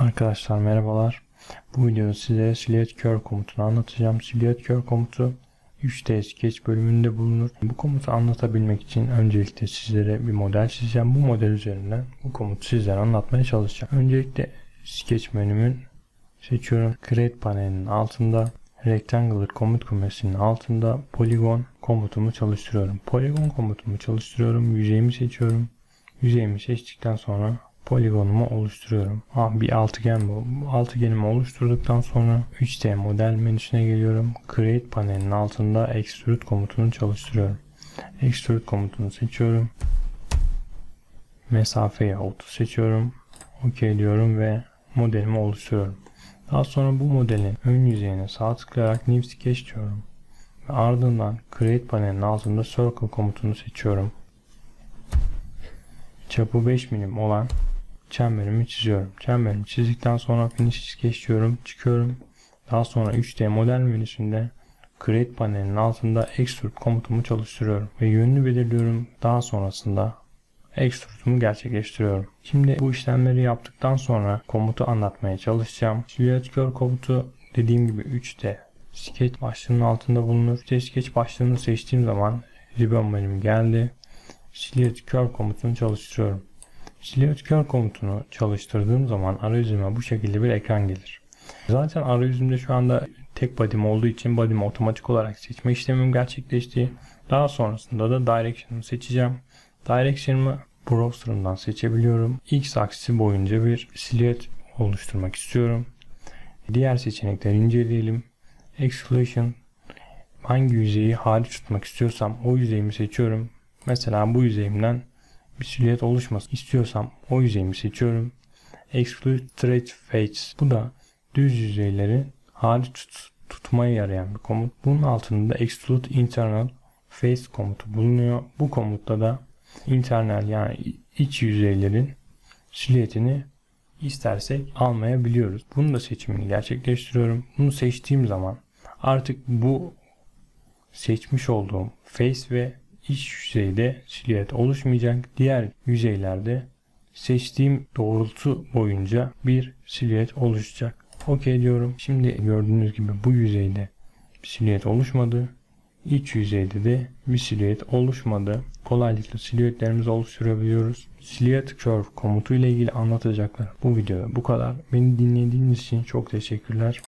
Arkadaşlar merhabalar. Bu videoda size Silhouette Curve komutunu anlatacağım. Silhouette Curve komutu 3D Sketch bölümünde bulunur. Bu komutu anlatabilmek için öncelikle sizlere bir model çizeceğim. Bu model üzerinden bu komutu sizlere anlatmaya çalışacağım. Öncelikle Sketch menümün seçiyorum. Create panelinin altında Rectangular komut kümesinin altında Polygon komutumu çalıştırıyorum. Polygon komutumu çalıştırıyorum. Yüzeyimi seçiyorum. Yüzeyimi seçtikten sonra poligonumu oluşturuyorum. Bir altıgen bu. Altıgenimi oluşturduktan sonra 3D model menüsüne geliyorum. Create panelinin altında Extrude komutunu çalıştırıyorum. Extrude komutunu seçiyorum. Mesafeyi 30 seçiyorum. OK diyorum ve modelimi oluşturuyorum. Daha sonra bu modelin ön yüzeyine sağ tıklayarak New Sketch diyorum. Ve ardından Create panelinin altında Circle komutunu seçiyorum. Çapı 5 milim olan çemberimi çiziyorum. Çemberimi çizdikten sonra Finish Sketch diyorum. Çıkıyorum. Daha sonra 3D model menüsünde Create panelinin altında Extrude komutumu çalıştırıyorum. Ve yönünü belirliyorum. Daha sonrasında Extrude'umu gerçekleştiriyorum. Şimdi bu işlemleri yaptıktan sonra komutu anlatmaya çalışacağım. Silhouette Curve komutu dediğim gibi 3D Sketch başlığının altında bulunur. 3D Sketch başlığını seçtiğim zaman ribbon menüm geldi. Silhouette Curve komutunu çalıştırıyorum. Silhouette Curve komutunu çalıştırdığım zaman arayüzüme bu şekilde bir ekran gelir. Zaten arayüzümde şu anda tek body'm olduğu için body'mi otomatik olarak seçme işlemim gerçekleşti. Daha sonrasında da Direction'ımı seçeceğim. Direction'ımı browser'ımdan seçebiliyorum. X aksisi boyunca bir silüet oluşturmak istiyorum. Diğer seçenekleri inceleyelim. Exclusion, hangi yüzeyi hariç tutmak istiyorsam o yüzeyimi seçiyorum. Mesela bu yüzeyimden bir silüet oluşmasın istiyorsam o yüzeyimi seçiyorum. Exclude Straight Faces, bu da düz yüzeyleri hariç tutmaya yarayan bir komut. Bunun altında Exclude Internal Face komutu bulunuyor. Bu komutta da internal yani iç yüzeylerin silüetini istersek almayabiliyoruz. Bunu da seçimini gerçekleştiriyorum. Bunu seçtiğim zaman artık bu seçmiş olduğum face ve iç yüzeyde silüet oluşmayacak. Diğer yüzeylerde seçtiğim doğrultu boyunca bir silüet oluşacak. OK diyorum. Şimdi gördüğünüz gibi bu yüzeyde bir silüet oluşmadı. İç yüzeyde de bir silüet oluşmadı. Kolaylıkla silüetlerimizi oluşturabiliyoruz. Silhouette Curve komutu ile ilgili anlatacaklar bu videoda bu kadar. Beni dinlediğiniz için çok teşekkürler.